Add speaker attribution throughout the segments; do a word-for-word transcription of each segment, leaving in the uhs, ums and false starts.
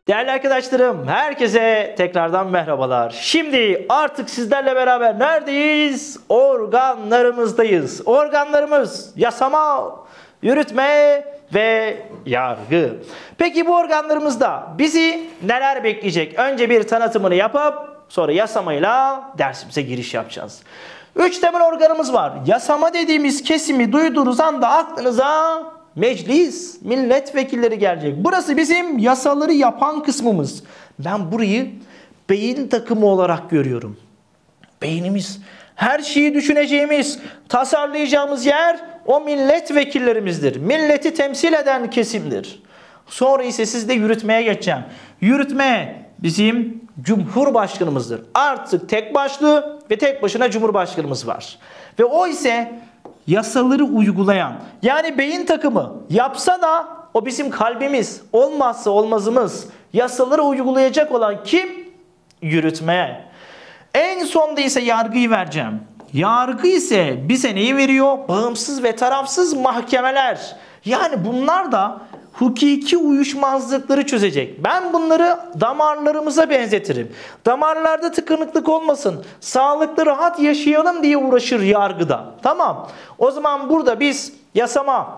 Speaker 1: Değerli arkadaşlarım, herkese tekrardan merhabalar. Şimdi artık sizlerle beraber neredeyiz? Organlarımızdayız. Organlarımız yasama, yürütme ve yargı. Peki bu organlarımızda bizi neler bekleyecek? Önce bir tanıtımını yapıp sonra yasamayla dersimize giriş yapacağız. Üç temel organımız var. Yasama dediğimiz kesimi duyduğunuz anda aklınıza meclis, milletvekilleri gelecek. Burası bizim yasaları yapan kısmımız. Ben burayı beyin takımı olarak görüyorum. Beynimiz, her şeyi düşüneceğimiz, tasarlayacağımız yer o milletvekillerimizdir. Milleti temsil eden kesimdir. Sonra ise sizde yürütmeye geçeceğim. Yürütme bizim Cumhurbaşkanımızdır. Artık tek başlı ve tek başına Cumhurbaşkanımız var. Ve o ise yasaları uygulayan, yani beyin takımı yapsa da o bizim kalbimiz, olmazsa olmazımız. Yasaları uygulayacak olan kim? Yürütme. En sonda ise yargıyı vereceğim. Yargı ise bize neyi veriyor? Bağımsız ve tarafsız mahkemeler. Yani bunlar da hukuki uyuşmazlıkları çözecek. Ben bunları damarlarımıza benzetirim. Damarlarda tıkanıklık olmasın, sağlıklı rahat yaşayalım diye uğraşır yargıda. Tamam. O zaman burada biz yasama,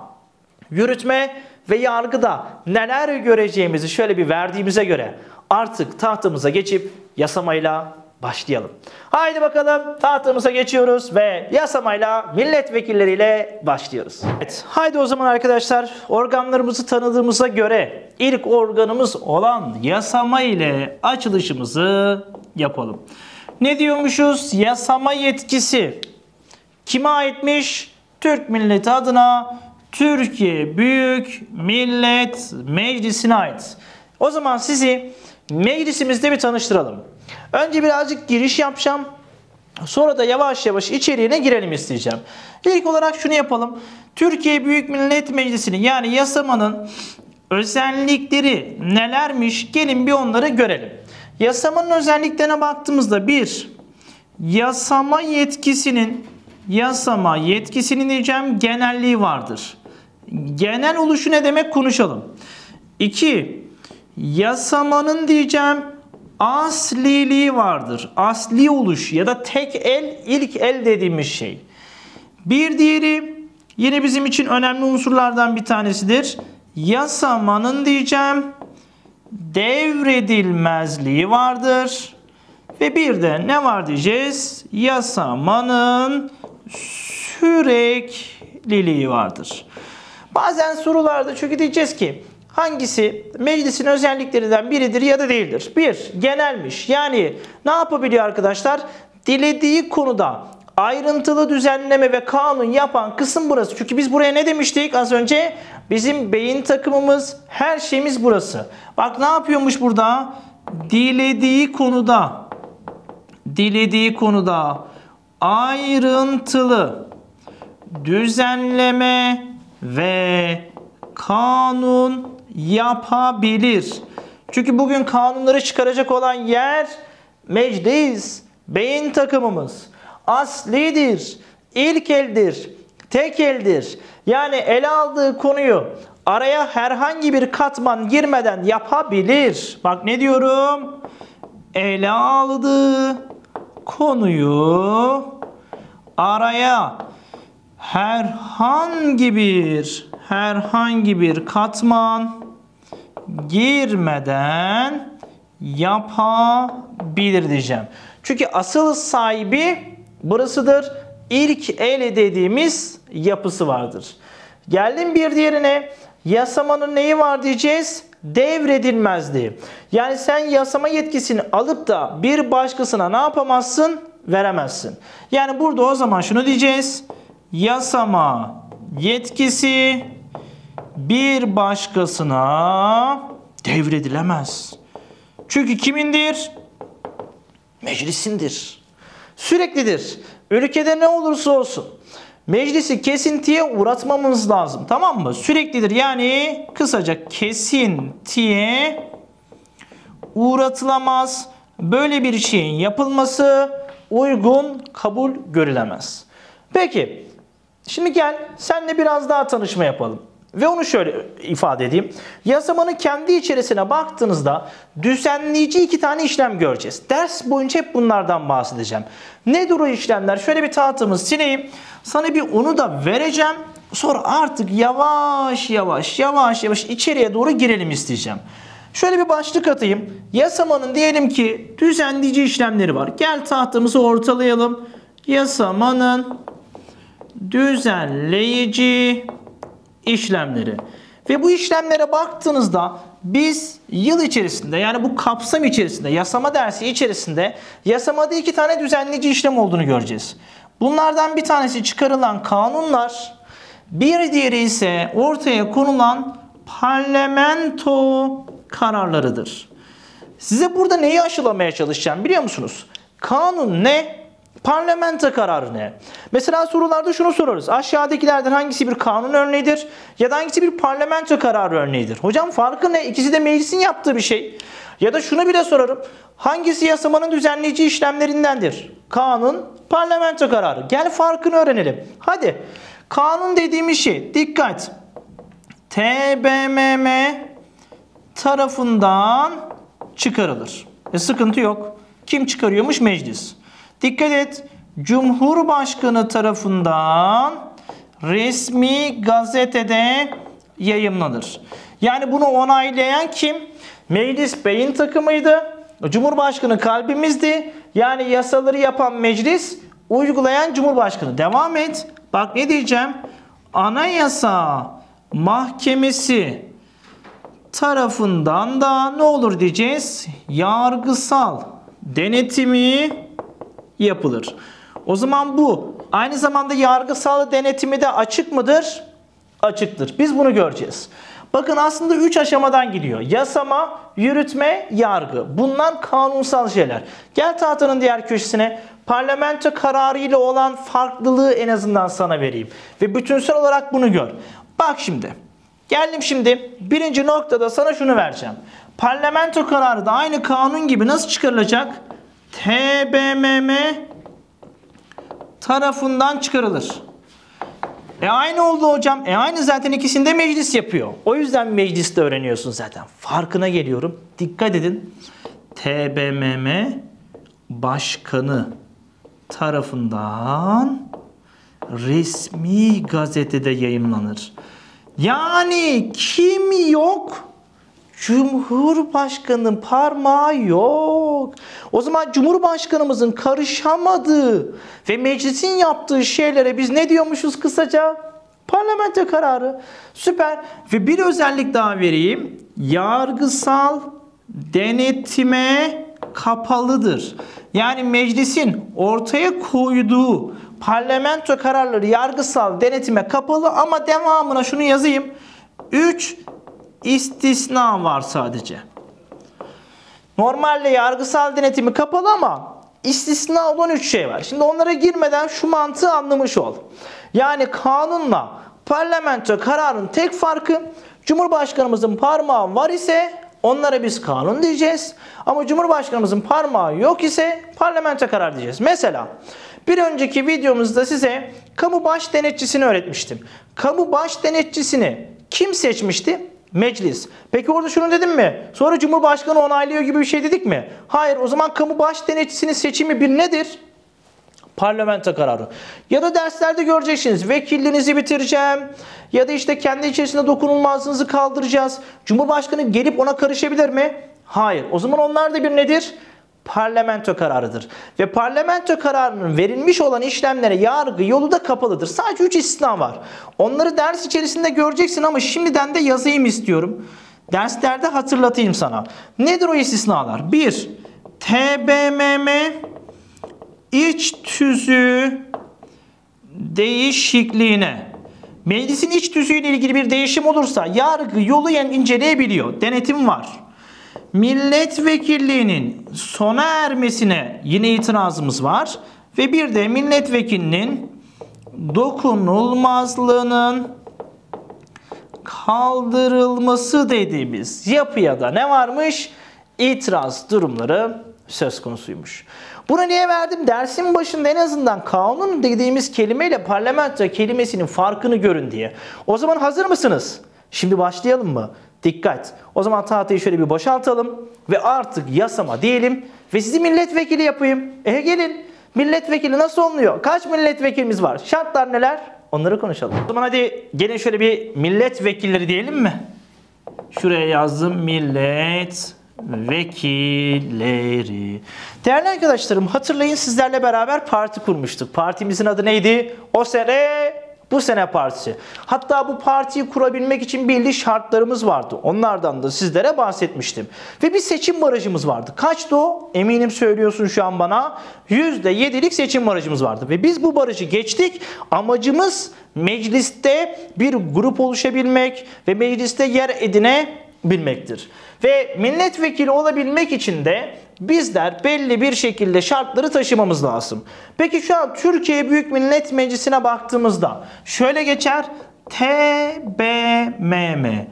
Speaker 1: yürütme ve yargıda neler göreceğimizi şöyle bir verdiğimize göre artık tahtımıza geçip yasamayla başlayalım. Haydi bakalım tahtımıza geçiyoruz ve yasamayla milletvekilleriyle başlıyoruz. Evet, haydi o zaman arkadaşlar organlarımızı tanıdığımıza göre ilk organımız olan yasama ile açılışımızı yapalım. Ne diyormuşuz? Yasama yetkisi kime aitmiş? Türk milleti adına Türkiye Büyük Millet Meclisi'ne ait. O zaman sizi meclisimizde bir tanıştıralım. Önce birazcık giriş yapacağım. Sonra da yavaş yavaş içeriğine girelim isteyeceğim. İlk olarak şunu yapalım. Türkiye Büyük Millet Meclisi'nin yani yasamanın özellikleri nelermiş? Gelin bir onları görelim. Yasamanın özelliklerine baktığımızda bir, yasama yetkisinin yasama yetkisinin diyeceğim genelliği vardır. Genel oluşu ne demek? Konuşalım. İki, yasamanın diyeceğim asliliği vardır. Asli oluş ya da tek el, ilk el dediğimiz şey. Bir diğeri yine bizim için önemli unsurlardan bir tanesidir. Yasamanın diyeceğim devredilmezliği vardır. Ve bir de ne var diyeceğiz? Yasamanın sürekliliği vardır. Bazen sorularda çünkü diyeceğiz ki hangisi meclisin özelliklerinden biridir ya da değildir? Bir, genelmiş. Yani ne yapabiliyor arkadaşlar? Dilediği konuda ayrıntılı düzenleme ve kanun yapan kısım burası. Çünkü biz buraya ne demiştik az önce? Bizim beyin takımımız, her şeyimiz burası. Bak ne yapıyormuş burada? Dilediği konuda, dilediği konuda ayrıntılı düzenleme ve kanun yapabilir. Çünkü bugün kanunları çıkaracak olan yer meclis, beyin takımımız. Aslidir, ilk eldir, tek eldir. Yani ele aldığı konuyu araya herhangi bir katman girmeden yapabilir. Bak ne diyorum? Ele aldığı konuyu araya herhangi bir herhangi bir katman girmeden yapabilir diyeceğim. Çünkü asıl sahibi burasıdır. İlk el dediğimiz yapısı vardır. Geldim bir diğerine. Yasamanın neyi var diyeceğiz? Devredilmezliği. Yani sen yasama yetkisini alıp da bir başkasına ne yapamazsın? Veremezsin. Yani burada o zaman şunu diyeceğiz. Yasama yetkisi bir başkasına devredilemez. Çünkü kimindir? Meclisindir. Süreklidir. Ülkede ne olursa olsun meclisi kesintiye uğratmamız lazım. Tamam mı? Süreklidir. Yani kısaca kesintiye uğratılamaz. Böyle bir şeyin yapılması uygun kabul görülemez. Peki. Şimdi gel senle biraz daha tanışma yapalım. Ve onu şöyle ifade edeyim. Yasamanın kendi içerisine baktığınızda düzenleyici iki tane işlem göreceğiz. Ders boyunca hep bunlardan bahsedeceğim. Nedir o işlemler? Şöyle bir tahtamı sileyim. Sana bir onu da vereceğim. Sonra artık yavaş yavaş yavaş yavaş içeriye doğru girelim isteyeceğim. Şöyle bir başlık atayım. Yasamanın diyelim ki düzenleyici işlemleri var. Gel tahtamızı ortalayalım. Yasamanın düzenleyici işlemleri. Ve bu işlemlere baktığınızda biz yıl içerisinde, yani bu kapsam içerisinde, yasama dersi içerisinde yasamada iki tane düzenleyici işlem olduğunu göreceğiz. Bunlardan bir tanesi çıkarılan kanunlar, bir diğeri ise ortaya konulan parlamento kararlarıdır. Size burada neyi aşılamaya çalışacağım biliyor musunuz? Kanun ne? Parlamento kararı ne? Mesela sorularda şunu sorarız. Aşağıdakilerden hangisi bir kanun örneğidir ya da hangisi bir parlamento kararı örneğidir? Hocam farkı ne? İkisi de meclisin yaptığı bir şey. Ya da şunu bile sorarım. Hangisi yasamanın düzenleyici işlemlerindendir? Kanun, parlamento kararı. Gel farkını öğrenelim. Hadi. Kanun dediğimiz şey, dikkat. T B M M tarafından çıkarılır. E, sıkıntı yok. Kim çıkarıyormuş? Meclis. Dikkat et. Cumhurbaşkanı tarafından resmi gazetede yayımlanır. Yani bunu onaylayan kim? Meclis beyin takımıydı. Cumhurbaşkanı kalbimizdi. Yani yasaları yapan meclis, uygulayan Cumhurbaşkanı. Devam et. Bak ne diyeceğim? Anayasa Mahkemesi tarafından da ne olur diyeceğiz? Yargısal denetimi yapılır. O zaman bu aynı zamanda yargısal denetimi de açık mıdır? Açıktır. Biz bunu göreceğiz. Bakın aslında üç aşamadan gidiyor. Yasama, yürütme, yargı. Bunlar kanunsal şeyler. Gel tahtanın diğer köşesine. Parlamento kararı ile olan farklılığı en azından sana vereyim. Ve bütünsel olarak bunu gör. Bak şimdi. Geldim şimdi. Birinci noktada sana şunu vereceğim. Parlamento kararı da aynı kanun gibi nasıl çıkarılacak? T B M M tarafından çıkarılır. E aynı oldu hocam. E aynı zaten ikisinde meclis yapıyor. O yüzden mecliste öğreniyorsun zaten. Farkına geliyorum. Dikkat edin. T B M M başkanı tarafından resmi gazetede yayımlanır. Yani kim yok? Cumhurbaşkanının parmağı yok. O zaman Cumhurbaşkanımızın karışamadığı ve meclisin yaptığı şeylere biz ne diyormuşuz kısaca? Parlamento kararı. Süper. Ve bir özellik daha vereyim. Yargısal denetime kapalıdır. Yani meclisin ortaya koyduğu parlamento kararları yargısal denetime kapalı ama devamına şunu yazayım. üç istisna var sadece. Normalde yargısal denetimi kapalı ama istisna olan üç şey var. Şimdi onlara girmeden şu mantığı anlamış ol. Yani kanunla parlamento kararın tek farkı Cumhurbaşkanımızın parmağı var ise onlara biz kanun diyeceğiz. Ama Cumhurbaşkanımızın parmağı yok ise parlamento karar diyeceğiz. Mesela bir önceki videomuzda size kamu baş denetçisini öğretmiştim. Kamu baş denetçisini kim seçmişti? Meclis. Peki orada şunu dedim mi? Sonra Cumhurbaşkanı onaylıyor gibi bir şey dedik mi? Hayır. O zaman kamu baş denetçisinin seçimi bir nedir? Parlamento kararı. Ya da derslerde göreceksiniz. Vekilliğinizi bitireceğim. Ya da işte kendi içerisinde dokunulmazlığınızı kaldıracağız. Cumhurbaşkanı gelip ona karışabilir mi? Hayır. O zaman onlar da bir nedir? Parlamento kararıdır. Ve parlamento kararının verilmiş olan işlemlere yargı yolu da kapalıdır. Sadece üç istisna var. Onları ders içerisinde göreceksin ama şimdiden de yazayım istiyorum. Derslerde hatırlatayım sana. Nedir o istisnalar? bir T B M M iç tüzüğü değişikliğine. Meclisin iç tüzüğüyle ilgili bir değişim olursa yargı yolu inceleyebiliyor. Denetim var. Milletvekilliğinin sona ermesine yine itirazımız var. Ve bir de milletvekilinin dokunulmazlığının kaldırılması dediğimiz yapıya da ne varmış? İtiraz durumları söz konusuymuş. Bunu niye verdim? Dersin başında en azından kanun dediğimiz kelimeyle parlamento kelimesinin farkını görün diye. O zaman hazır mısınız? Şimdi başlayalım mı? Dikkat. O zaman tahtayı şöyle bir boşaltalım ve artık yasama diyelim ve sizi milletvekili yapayım. E gelin. Milletvekili nasıl oluyor? Kaç milletvekilimiz var? Şartlar neler? Onları konuşalım. O zaman hadi gelin şöyle bir milletvekilleri diyelim mi? Şuraya yazdım milletvekilleri. Değerli arkadaşlarım, hatırlayın sizlerle beraber parti kurmuştuk. Partimizin adı neydi? O sene bu sene partisi. Hatta bu partiyi kurabilmek için belli şartlarımız vardı. Onlardan da sizlere bahsetmiştim. Ve bir seçim barajımız vardı. Kaçtı o? Eminim söylüyorsun şu an bana. yüzde yedilik seçim barajımız vardı. Ve biz bu barajı geçtik. Amacımız mecliste bir grup oluşabilmek ve mecliste yer edinebilmektir. Ve milletvekili olabilmek için de bizler belli bir şekilde şartları taşımamız lazım. Peki şu an Türkiye Büyük Millet Meclisi'ne baktığımızda şöyle geçer. T B M M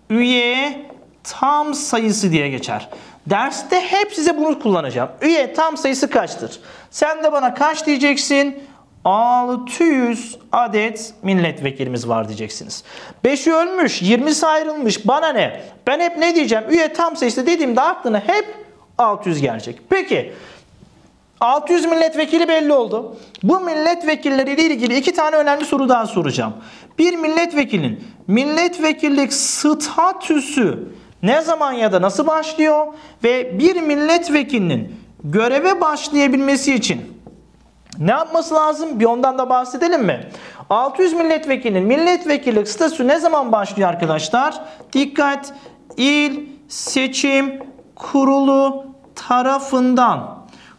Speaker 1: üye tam sayısı diye geçer. Derste hep size bunu kullanacağım. Üye tam sayısı kaçtır? Sen de bana kaç diyeceksin? altı yüz adet milletvekilimiz var diyeceksiniz. beşi ölmüş, yirmisi ayrılmış. Bana ne? Ben hep ne diyeceğim? Üye tam sayısı dediğimde aklına hep altı yüz gelecek. Peki altı yüz milletvekili belli oldu. Bu milletvekilleriyle ilgili iki tane önemli soru daha soracağım. Bir milletvekilinin milletvekillik statüsü ne zaman ya da nasıl başlıyor? Ve bir milletvekilinin göreve başlayabilmesi için ne yapması lazım? Bir ondan da bahsedelim mi? altı yüz milletvekilinin milletvekillik statüsü ne zaman başlıyor arkadaşlar? Dikkat! İl Seçim Kurulu tarafından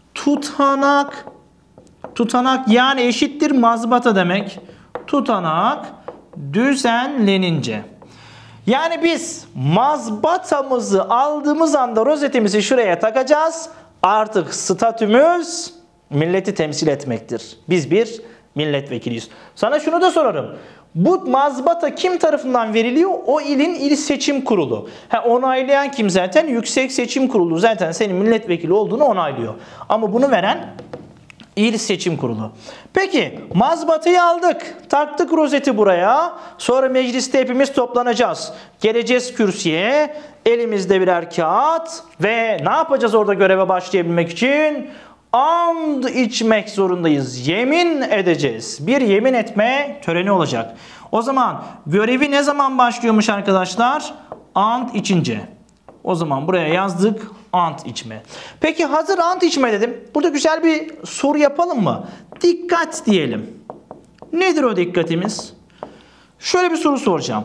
Speaker 1: tutanak tutanak yani eşittir mazbata demek. Tutanak düzenlenince. Yani biz mazbatamızı aldığımız anda rozetimizi şuraya takacağız. Artık statümüz milleti temsil etmektir. Biz bir milletvekiliyiz. Sana şunu da sorarım. Bu mazbata kim tarafından veriliyor? O ilin il seçim kurulu. Ha, onaylayan kim zaten? Yüksek Seçim Kurulu zaten senin milletvekili olduğunu onaylıyor. Ama bunu veren il seçim kurulu. Peki mazbatayı aldık. Taktık rozeti buraya. Sonra mecliste hepimiz toplanacağız. Geleceğiz kürsüye. Elimizde birer kağıt ve ne yapacağız orada göreve başlayabilmek için? And içmek zorundayız. Yemin edeceğiz. Bir yemin etme töreni olacak. O zaman görevi ne zaman başlıyormuş arkadaşlar? And içince. O zaman buraya yazdık. And içme. Peki hazır and içme dedim. Burada güzel bir soru yapalım mı? Dikkat diyelim. Nedir o dikkatimiz? Şöyle bir soru soracağım.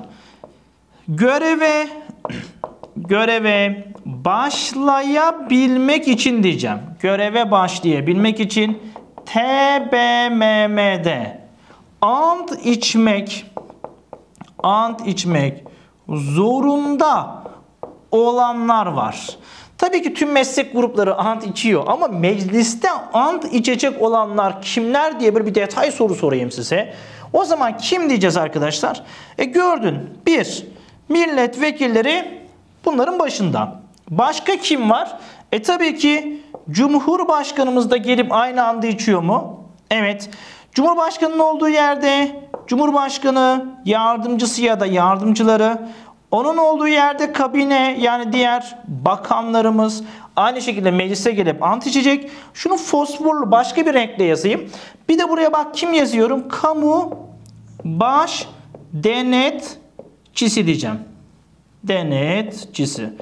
Speaker 1: Göreve göreve başlayabilmek için diyeceğim. Göreve başlayabilmek için T B M M'de and içmek and içmek zorunda olanlar var. Tabii ki tüm meslek grupları and içiyor ama mecliste and içecek olanlar kimler diye böyle bir detay soru sorayım size. O zaman kim diyeceğiz arkadaşlar? E gördün. Bir, milletvekilleri bunların başında. Başka kim var? E tabii ki Cumhurbaşkanımız da gelip aynı anda içiyor mu? Evet. Cumhurbaşkanının olduğu yerde Cumhurbaşkanı, yardımcısı ya da yardımcıları, onun olduğu yerde kabine yani diğer bakanlarımız aynı şekilde meclise gelip ant içecek. Şunu fosforlu başka bir renkle yazayım. Bir de buraya bak kim yazıyorum? Kamu baş denetçisi diyeceğim. Denetçisi.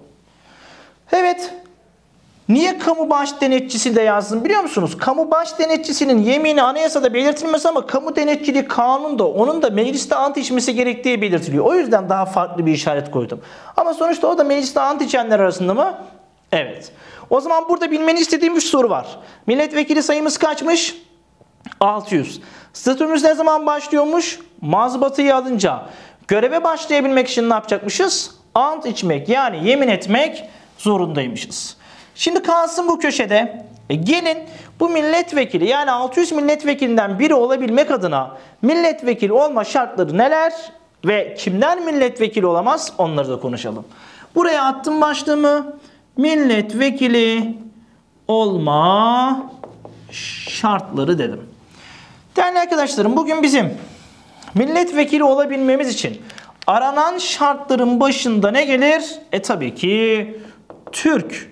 Speaker 1: Evet. Niye kamu baş denetçisi de yazdım biliyor musunuz? Kamu baş denetçisinin yemini anayasada belirtilmez ama kamu denetçiliği kanunda onun da mecliste ant içmesi gerektiği belirtiliyor. O yüzden daha farklı bir işaret koydum. Ama sonuçta o da mecliste ant içenler arasında mı? Evet. O zaman burada bilmeni istediğim bir soru var. Milletvekili sayımız kaçmış? altı yüz. Statümüz ne zaman başlıyormuş? Mazbatayı alınca. Göreve başlayabilmek için ne yapacakmışız? Ant içmek yani yemin etmek zorundaymışız. Şimdi kalsın bu köşede. E gelin bu milletvekili yani altı yüz milletvekilinden biri olabilmek adına milletvekili olma şartları neler ve kimler milletvekili olamaz onları da konuşalım. Buraya attım başlığımı. Milletvekili olma şartları dedim. Değerli arkadaşlarım, bugün bizim milletvekili olabilmemiz için aranan şartların başında ne gelir? E tabii ki Türk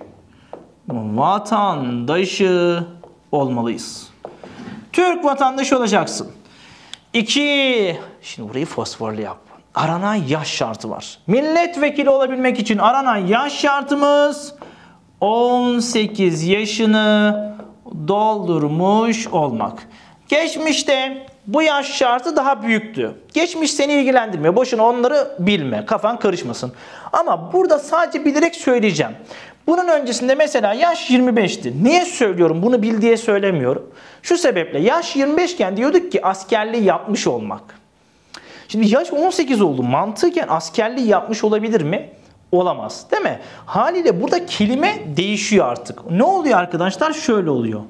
Speaker 1: vatandaşı olmalıyız. Türk vatandaşı olacaksın. İki, şimdi burayı fosforlu yap. Aranan yaş şartı var. Milletvekili olabilmek için aranan yaş şartımız on sekiz yaşını doldurmuş olmak. Geçmişte bu yaş şartı daha büyüktü. Geçmiş seni ilgilendirmiyor. Boşuna onları bilme. Kafan karışmasın. Ama burada sadece bilerek söyleyeceğim. Bunun öncesinde mesela yaş yirmi beşti. Niye söylüyorum? Bunu bil diye söylemiyorum. Şu sebeple yaş yirmi beş iken diyorduk ki askerliği yapmış olmak. Şimdi yaş on sekiz oldu. Mantıken askerliği yapmış olabilir mi? Olamaz. Değil mi? Haliyle burada kelime değişiyor artık. Ne oluyor arkadaşlar? Şöyle oluyor.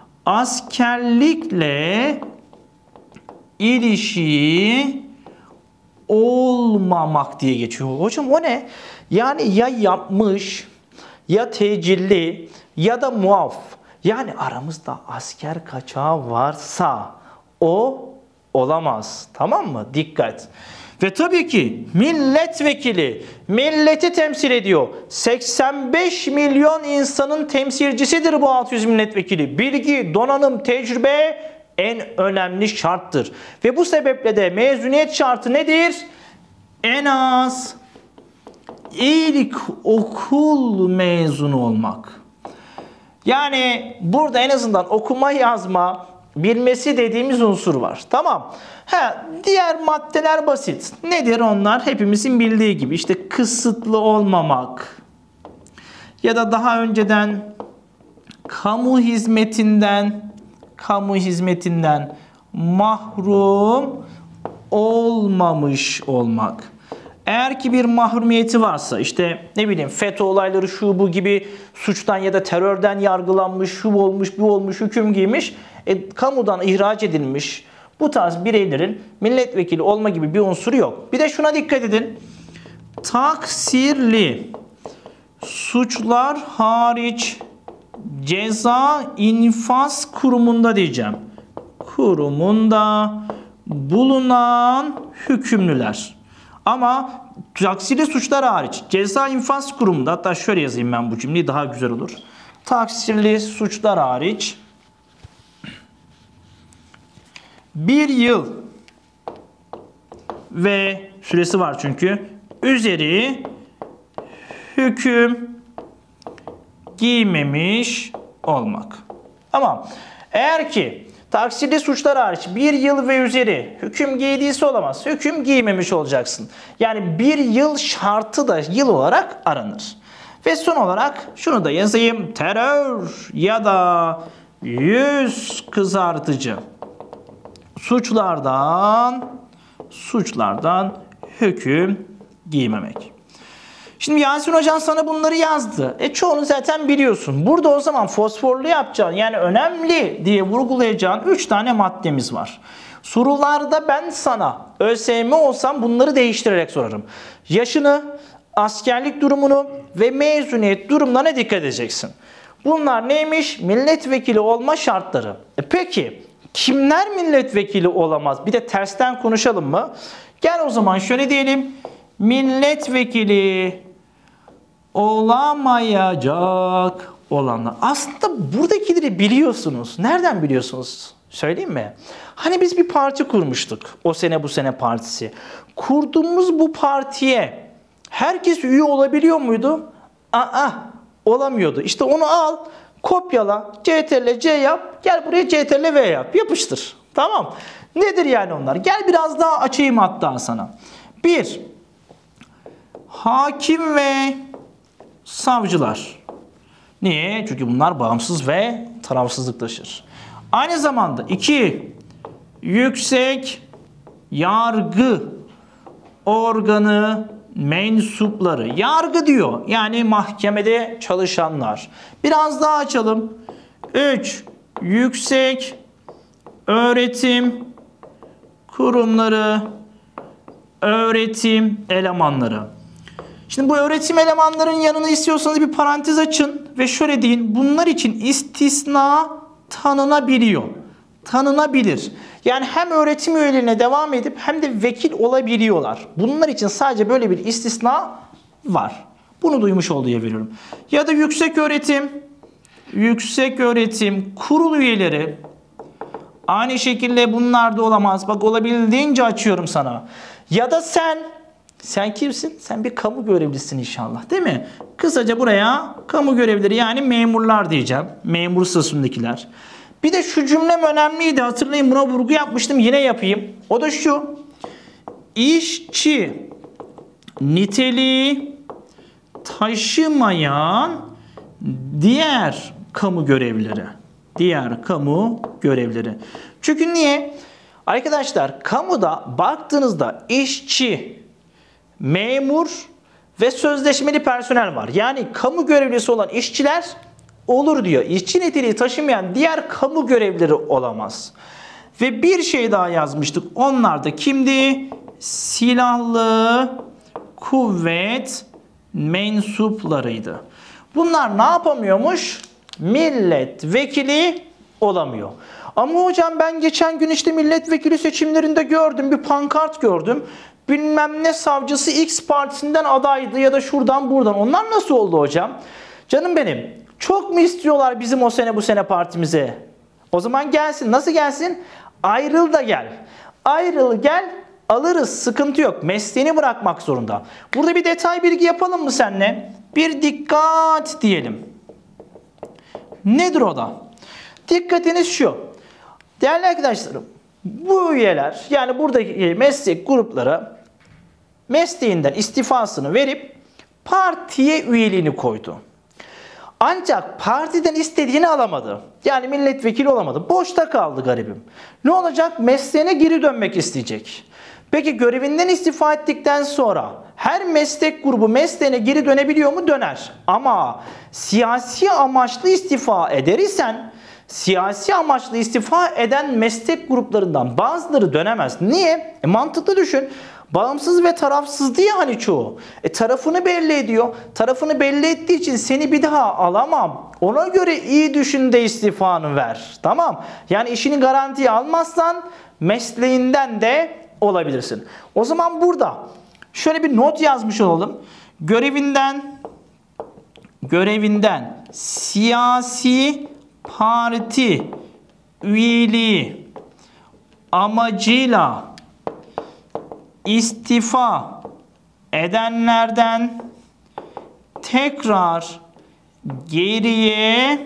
Speaker 1: Askerlikle ilişiği olmamak diye geçiyor. Hocam o ne? Yani ya yapmış, ya tecilli, ya da muaf. Yani aramızda asker kaçağı varsa o olamaz. Tamam mı? Dikkat. Ve tabii ki milletvekili milleti temsil ediyor. seksen beş milyon insanın temsilcisidir bu altı yüz milletvekili. Bilgi, donanım, tecrübe en önemli şarttır. Ve bu sebeple de mezuniyet şartı nedir? En az ilk okul mezunu olmak. Yani burada en azından okuma yazma bilmesi dediğimiz unsur var. Tamam. Ha, diğer maddeler basit. Nedir onlar? Hepimizin bildiği gibi. İşte kısıtlı olmamak ya da daha önceden kamu hizmetinden kamu hizmetinden mahrum olmamış olmak. Eğer ki bir mahrumiyeti varsa, işte ne bileyim FETÖ olayları şu bu gibi suçtan ya da terörden yargılanmış, şu olmuş, bu olmuş, hüküm giymiş, e, kamudan ihraç edilmiş bu tarz bireylerin milletvekili olma gibi bir unsuru yok. Bir de şuna dikkat edin. Taksirli suçlar hariç ceza infaz kurumunda diyeceğim. Kurumunda bulunan hükümlüler. Ama taksirli suçlar hariç ceza infaz kurumunda, hatta şöyle yazayım ben bu cümleyi daha güzel olur. Taksirli suçlar hariç bir yıl ve süresi var çünkü üzeri hüküm giymemiş olmak. Ama eğer ki taksirli suçlar hariç bir yıl ve üzeri hüküm giydiyse olamaz. Hüküm giymemiş olacaksın. Yani bir yıl şartı da yıl olarak aranır. Ve son olarak şunu da yazayım. Terör ya da yüz kızartıcı suçlardan suçlardan hüküm giymemek. Şimdi Yasin Hocam sana bunları yazdı. E çoğunu zaten biliyorsun. Burada o zaman fosforlu yapacağın, yani önemli diye vurgulayacağın üç tane maddemiz var. Sorularda ben sana ÖSYM olsam bunları değiştirerek sorarım. Yaşını, askerlik durumunu ve mezuniyet durumlarına dikkat edeceksin. Bunlar neymiş? Milletvekili olma şartları. E peki kimler milletvekili olamaz? Bir de tersten konuşalım mı? Gel o zaman şöyle diyelim. Milletvekili olamayacak olanlar. Aslında buradakileri biliyorsunuz. Nereden biliyorsunuz? Söyleyeyim mi? Hani biz bir parti kurmuştuk. O sene bu sene partisi. Kurduğumuz bu partiye herkes üye olabiliyor muydu? Aa, olamıyordu. İşte onu al, kopyala, C T R L C yap, gel buraya C T R L V yap, yapıştır. Tamam. Nedir yani onlar? Gel biraz daha açayım hatta sana. Bir, hakim ve savcılar. Niye? Çünkü bunlar bağımsız ve tarafsızlık taşır. Aynı zamanda iki, yüksek yargı organı mensupları. Yargı diyor. Yani mahkemede çalışanlar. Biraz daha açalım. üç, yüksek öğretim kurumları, öğretim elemanları. Şimdi bu öğretim elemanların yanına istiyorsanız bir parantez açın ve şöyle deyin. Bunlar için istisna tanınabiliyor. Tanınabilir. Yani hem öğretim üyelerine devam edip hem de vekil olabiliyorlar. Bunlar için sadece böyle bir istisna var. Bunu duymuş olduğu veriyorum. Ya da yüksek öğretim, yüksek öğretim kurul üyeleri aynı şekilde bunlar da olamaz. Bak olabildiğince açıyorum sana. Ya da sen, sen kimsin? Sen bir kamu görevlisin inşallah, değil mi? Kısaca buraya kamu görevlileri yani memurlar diyeceğim. Memur statüsündekiler. Bir de şu cümlem önemliydi. Hatırlayın, buna vurgu yapmıştım. Yine yapayım. O da şu. İşçi niteliği taşımayan diğer kamu görevlileri. Diğer kamu görevlileri. Çünkü niye? Arkadaşlar kamuda baktığınızda işçi, memur ve sözleşmeli personel var. Yani kamu görevlisi olan işçiler olur diyor. İşçi niteliği taşımayan diğer kamu görevlileri olamaz. Ve bir şey daha yazmıştık. Onlar da kimdi? Silahlı kuvvet mensuplarıydı. Bunlar ne yapamıyormuş? Milletvekili olamıyor. Ama hocam ben geçen gün işte milletvekili seçimlerinde gördüm. Bir pankart gördüm. Bilmem ne savcısı X partisinden adaydı ya da şuradan buradan. Onlar nasıl oldu hocam? Canım benim, çok mu istiyorlar bizim o sene bu sene partimize? O zaman gelsin. Nasıl gelsin? Ayrıl da gel. Ayrıl gel, alırız. Sıkıntı yok. Mesleğini bırakmak zorunda. Burada bir detay bilgi yapalım mı seninle? Bir dikkat diyelim. Nedir o da? Dikkatiniz şu. Değerli arkadaşlarım, bu üyeler yani buradaki meslek grupları mesleğinden istifasını verip partiye üyeliğini koydu. Ancak partiden istediğini alamadı. Yani milletvekili olamadı. Boşta kaldı garibim. Ne olacak? Mesleğine geri dönmek isteyecek. Peki görevinden istifa ettikten sonra her meslek grubu mesleğine geri dönebiliyor mu? Döner. Ama siyasi amaçlı istifa eder isen siyasi amaçlı istifa eden meslek gruplarından bazıları dönemez. Niye? E, mantıklı düşün. Bağımsız ve tarafsız diye hani çoğu. E, tarafını belli ediyor. Tarafını belli ettiği için seni bir daha alamam. Ona göre iyi düşün de istifanı ver. Tamam. Yani işini garantiye almazsan mesleğinden de olabilirsin. O zaman burada şöyle bir not yazmış olalım. Görevinden görevinden siyasi parti üyeliği amacıyla istifa edenlerden tekrar geriye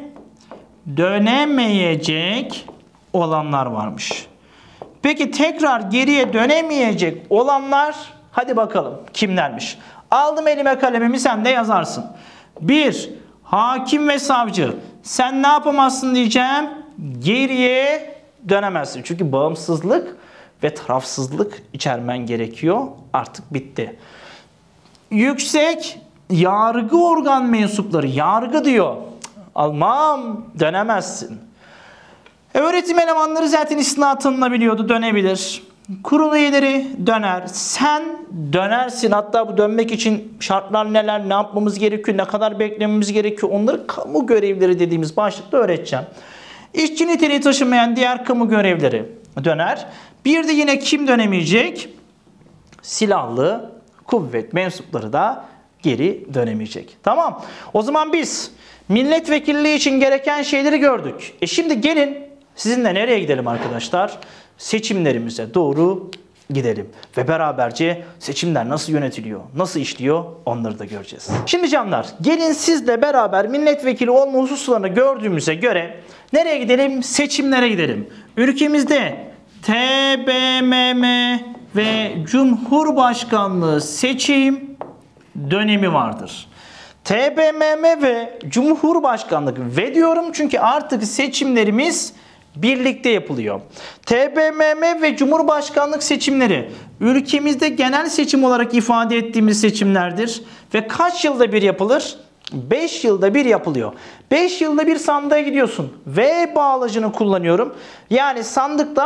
Speaker 1: dönemeyecek olanlar varmış. Peki tekrar geriye dönemeyecek olanlar, hadi bakalım kimlermiş? Aldım elime kalemimi, sen de yazarsın. Bir, hakim ve savcı. Sen ne yapamazsın diyeceğim? Geriye dönemezsin. Çünkü bağımsızlık ve tarafsızlık içermen gerekiyor. Artık bitti. Yüksek yargı organ mensupları. Yargı diyor. Almam, dönemezsin. Öğretim elemanları zaten istisna tanınabiliyordu. Dönebilir. Kurul üyeleri döner. Sen dönersin. Hatta bu dönmek için şartlar neler, ne yapmamız gerekiyor, ne kadar beklememiz gerekiyor. Onları kamu görevleri dediğimiz başlıkta öğreteceğim. İşçi niteliği taşımayan diğer kamu görevleri döner. Bir de yine kim dönemeyecek? Silahlı kuvvet mensupları da geri dönemeyecek. Tamam. O zaman biz milletvekilliği için gereken şeyleri gördük. E şimdi gelin sizinle nereye gidelim arkadaşlar? Seçimlerimize doğru gidelim. Ve beraberce seçimler nasıl yönetiliyor, nasıl işliyor onları da göreceğiz. Şimdi canlar, gelin sizle beraber milletvekili olma hususlarını gördüğümüze göre nereye gidelim? Seçimlere gidelim. Ülkemizde T B M M ve Cumhurbaşkanlığı seçim dönemi vardır. T B M M ve Cumhurbaşkanlık ve diyorum çünkü artık seçimlerimiz birlikte yapılıyor. T B M M ve Cumhurbaşkanlık seçimleri ülkemizde genel seçim olarak ifade ettiğimiz seçimlerdir. Ve kaç yılda bir yapılır? beş yılda bir yapılıyor. beş yılda bir sandığa gidiyorsun. V bağlacını kullanıyorum. Yani sandıkta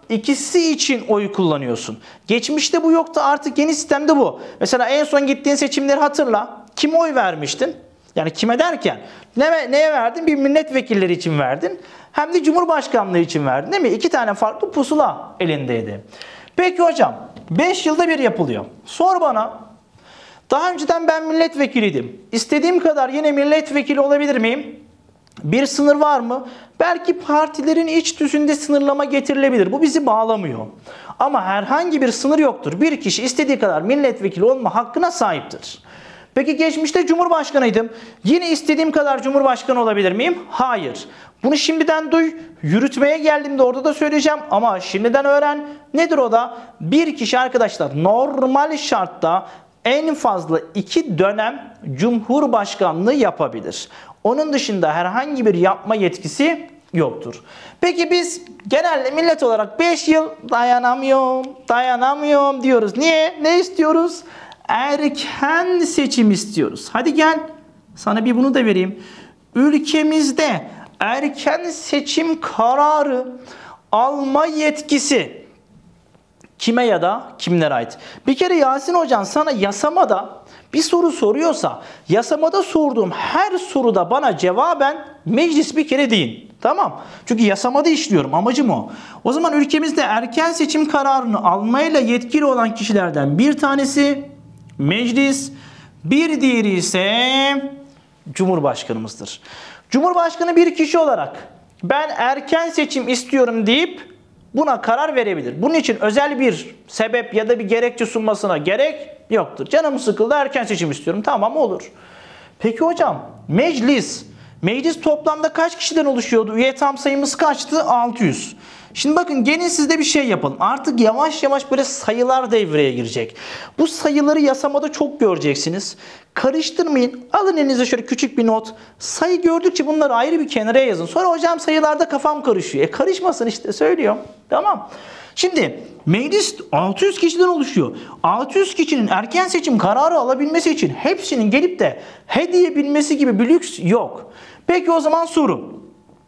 Speaker 1: ikisi için oy kullanıyorsun. Geçmişte bu yoktu, artık yeni sistemde bu. Mesela en son gittiğin seçimleri hatırla. Kime oy vermiştin? Yani kime derken ne, neye verdin? Bir milletvekilleri için verdin. Hem de Cumhurbaşkanlığı için verdin, değil mi? İki tane farklı pusula elindeydi. Peki hocam, beş yılda bir yapılıyor. Sor bana. Daha önceden ben milletvekiliydim. İstediğim kadar yine milletvekili olabilir miyim? Bir sınır var mı? Belki partilerin iç düzünde sınırlama getirilebilir. Bu bizi bağlamıyor. Ama herhangi bir sınır yoktur. Bir kişi istediği kadar milletvekili olma hakkına sahiptir. Peki geçmişte Cumhurbaşkanıydım. Yine istediğim kadar Cumhurbaşkanı olabilir miyim? Hayır. Bunu şimdiden duy. Yürütmeye geldiğimde orada da söyleyeceğim. Ama şimdiden öğren. Nedir o da? Bir kişi arkadaşlar normal şartta en fazla iki dönem Cumhurbaşkanlığı yapabilir. Onun dışında herhangi bir yapma yetkisi yoktur. Peki biz genelde millet olarak beş yıl dayanamıyorum, dayanamıyorum diyoruz. Niye? Ne istiyoruz? Erken seçim istiyoruz. Hadi gel, sana bir bunu da vereyim. Ülkemizde erken seçim kararı alma yetkisi kime ya da kimlere ait? Bir kere Yasin Hocan sana yasamada bir soru soruyorsa, yasamada sorduğum her soruda bana cevaben meclis bir kere deyin. Tamam. Çünkü yasamada işliyorum. Amacım o. O zaman ülkemizde erken seçim kararını almayla yetkili olan kişilerden bir tanesi meclis, bir diğeri ise Cumhurbaşkanımızdır. Cumhurbaşkanı bir kişi olarak ben erken seçim istiyorum deyip buna karar verebilir. Bunun için özel bir sebep ya da bir gerekçe sunmasına gerek yoktur. Canım sıkıldı, erken seçim istiyorum. Tamam, olur. Peki hocam, meclis. Meclis toplamda kaç kişiden oluşuyordu? Üye tam sayımız kaçtı? altı yüz. Şimdi bakın, gelin sizde bir şey yapalım. Artık yavaş yavaş böyle sayılar devreye girecek. Bu sayıları yasamada çok göreceksiniz. Karıştırmayın. Alın elinize şöyle küçük bir not. Sayı gördükçe bunları ayrı bir kenara yazın. Sonra hocam sayılarda kafam karışıyor. E karışmasın işte, söylüyorum. Tamam. Şimdi meclis altı yüz kişiden oluşuyor. altı yüz kişinin erken seçim kararı alabilmesi için hepsinin gelip de hediye bilmesi gibi bir lüks yok. Peki o zaman soru.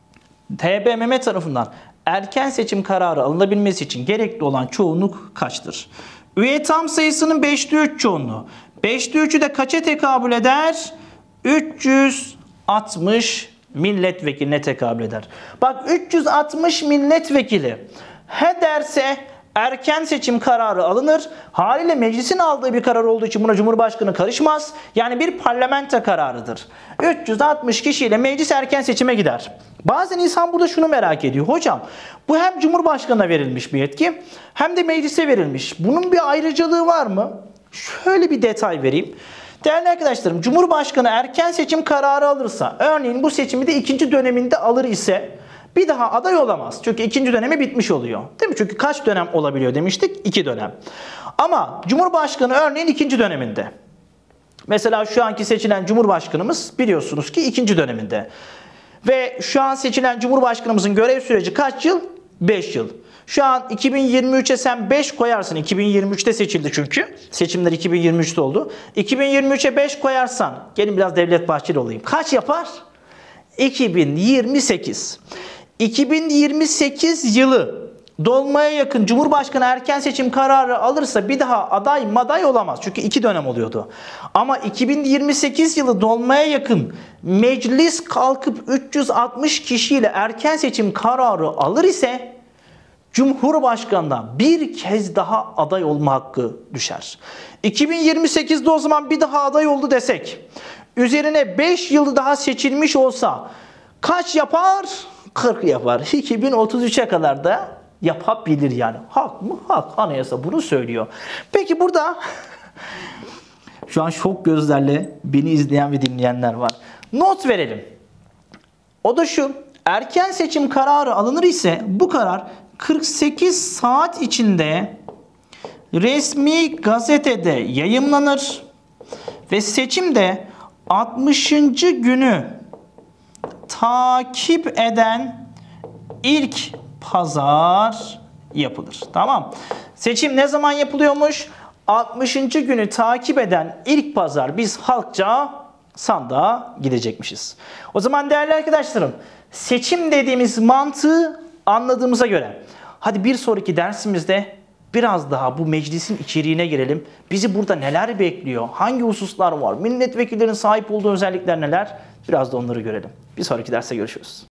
Speaker 1: T B M M tarafından erken seçim kararı alınabilmesi için gerekli olan çoğunluk kaçtır? Üye tam sayısının beşte üç çoğunluğu. beşte üçü de kaça tekabül eder? üç yüz altmış milletvekiline tekabül eder. Bak, üç yüz altmış milletvekili he derse erken seçim kararı alınır. Haliyle meclisin aldığı bir karar olduğu için buna Cumhurbaşkanı karışmaz. Yani bir parlamento kararıdır. üç yüz altmış kişiyle meclis erken seçime gider. Bazen insan burada şunu merak ediyor. Hocam, bu hem Cumhurbaşkanı'na verilmiş bir yetki hem de meclise verilmiş. Bunun bir ayrıcalığı var mı? Şöyle bir detay vereyim. Değerli arkadaşlarım, Cumhurbaşkanı erken seçim kararı alırsa, örneğin bu seçimi de ikinci döneminde alır ise bir daha aday olamaz. Çünkü ikinci dönemi bitmiş oluyor. Değil mi? Çünkü kaç dönem olabiliyor demiştik? İki dönem. Ama Cumhurbaşkanı örneğin ikinci döneminde. Mesela şu anki seçilen Cumhurbaşkanımız biliyorsunuz ki ikinci döneminde. Ve şu an seçilen Cumhurbaşkanımızın görev süreci kaç yıl? beş yıl. Şu an iki bin yirmi üçe sen beş koyarsın. iki bin yirmi üçte seçildi çünkü. Seçimler iki bin yirmi üçte oldu. iki bin yirmi üçe beş koyarsan, gelin biraz Devlet Bahçeli olayım. Kaç yapar? iki bin yirmi sekiz. iki bin yirmi sekiz yılı dolmaya yakın Cumhurbaşkanı erken seçim kararı alırsa bir daha aday maday olamaz. Çünkü iki dönem oluyordu. Ama iki bin yirmi sekiz yılı dolmaya yakın meclis kalkıp üç yüz altmış kişiyle erken seçim kararı alır ise Cumhurbaşkanı'na bir kez daha aday olma hakkı düşer. iki bin yirmi sekizde o zaman bir daha aday oldu desek, üzerine beş yıl daha seçilmiş olsa kaç yapar? kırk yapar. iki bin otuz üçe kadar da yapabilir yani. Hak mı? Hak. Anayasa bunu söylüyor. Peki burada şu an şok gözlerle beni izleyen ve dinleyenler var. Not verelim. O da şu: erken seçim kararı alınır ise bu karar kırk sekiz saat içinde resmi gazetede yayımlanır ve seçimde altmışıncı günü takip eden ilk pazar yapılır. Tamam. Seçim ne zaman yapılıyormuş? altmışıncı günü takip eden ilk pazar biz halkça sandığa gidecekmişiz. O zaman değerli arkadaşlarım, seçim dediğimiz mantığı anladığımıza göre Hadi bir sonraki dersimizde biraz daha bu meclisin içeriğine girelim. Bizi burada neler bekliyor? Hangi hususlar var? Milletvekillerinin sahip olduğu özellikler neler? Biraz da onları görelim. Bir sonraki derste görüşürüz.